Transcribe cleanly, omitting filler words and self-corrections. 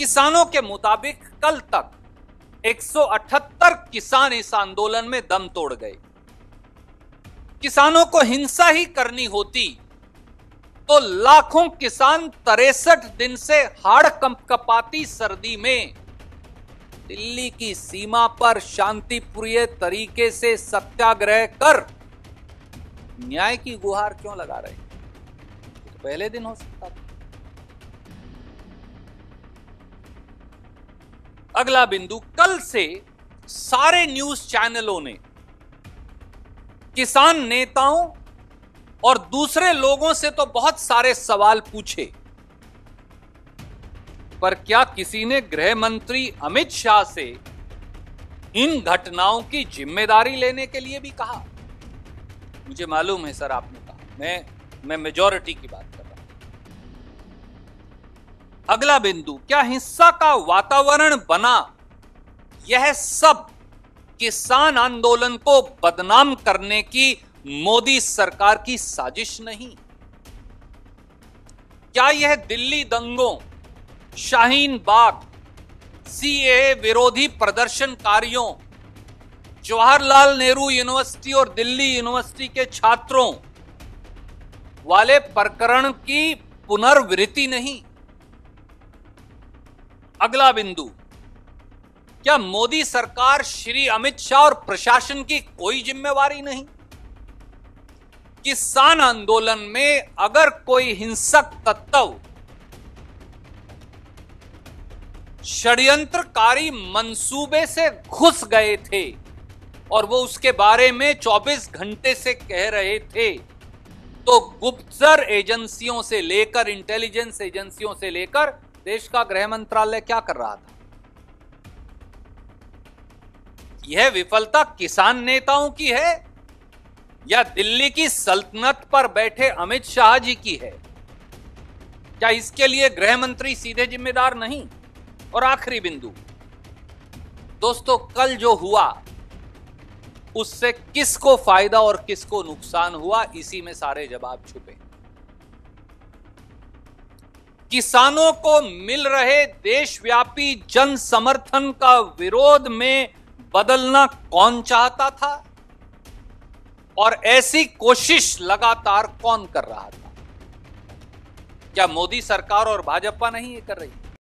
किसानों के मुताबिक कल तक 178 किसान इस आंदोलन में दम तोड़ गए। किसानों को हिंसा ही करनी होती तो लाखों किसान 63 दिन से हाड़ कंपकपाती सर्दी में दिल्ली की सीमा पर शांतिप्रिय तरीके से सत्याग्रह कर न्याय की गुहार क्यों लगा रहे? तो पहले दिन हो सकता था। अगला बिंदु, कल से सारे न्यूज चैनलों ने किसान नेताओं और दूसरे लोगों से तो बहुत सारे सवाल पूछे, पर क्या किसी ने गृह मंत्री अमित शाह से इन घटनाओं की जिम्मेदारी लेने के लिए भी कहा? मुझे मालूम है सर आपने कहा, मैं मेजॉरिटी की बात कर रहा हूं। अगला बिंदु, क्या हिंसा का वातावरण बना यह सब किसान आंदोलन को बदनाम करने की मोदी सरकार की साजिश नहीं? क्या यह दिल्ली दंगों, शाहीन बाग, सीएए विरोधी प्रदर्शनकारियों, जवाहरलाल नेहरू यूनिवर्सिटी और दिल्ली यूनिवर्सिटी के छात्रों वाले प्रकरण की पुनर्वृत्ति नहीं? अगला बिंदु, क्या मोदी सरकार, श्री अमित शाह और प्रशासन की कोई जिम्मेवारी नहीं? किसान आंदोलन में अगर कोई हिंसक तत्व षड्यंत्रकारी मंसूबे से घुस गए थे और वो उसके बारे में 24 घंटे से कह रहे थे, तो गुप्तचर एजेंसियों से लेकर, इंटेलिजेंस एजेंसियों से लेकर देश का गृह मंत्रालय क्या कर रहा था? यह विफलता किसान नेताओं की है या दिल्ली की सल्तनत पर बैठे अमित शाह जी की है? क्या इसके लिए गृह मंत्री सीधे जिम्मेदार नहीं? और आखिरी बिंदु, दोस्तों, कल जो हुआ उससे किसको फायदा और किसको नुकसान हुआ, इसी में सारे जवाब छुपे। किसानों को मिल रहे देशव्यापी जन समर्थन का विरोध में बदलना कौन चाहता था और ऐसी कोशिश लगातार कौन कर रहा था? क्या मोदी सरकार और भाजपा नहीं ये कर रही?